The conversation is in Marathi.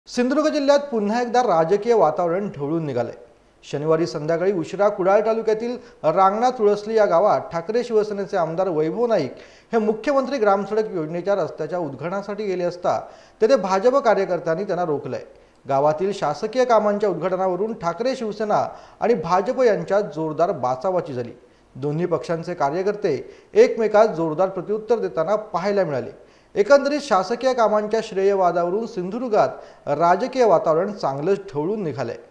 सिंधुदुर्ग जिल्ह्यात पुन्हा एकदा राजकीय वातावरण ढवळून निघाले। शनिवारी संध्याकाळी उशिरा कुडाळ तालुक्यातील रांगणा तुळसली या गावात ठाकरे शिवसेनेचे आमदार वैभव नाईक हे मुख्यमंत्री ग्रामसडक योजनेच्या रस्त्याच्या उद्घाटनासाठी गेले असता तेथे भाजप कार्यकर्त्यांनी त्यांना रोखले। गावातील शासकीय कामांच्या उद्घाटनावरून ठाकरे शिवसेना आणि भाजप यांच्यात जोरदार बाचाबाची झाली। दोन्ही पक्षांचे कार्यकर्ते एकमेकास जोरदार प्रत्युत्तर देताना पाहायला मिळाले। एकंदरीत शासकीय कामांच्या श्रेयवादावरून सिंधुदुर्गात राजकीय वातावरण चांगलंच ढवळून निघाले।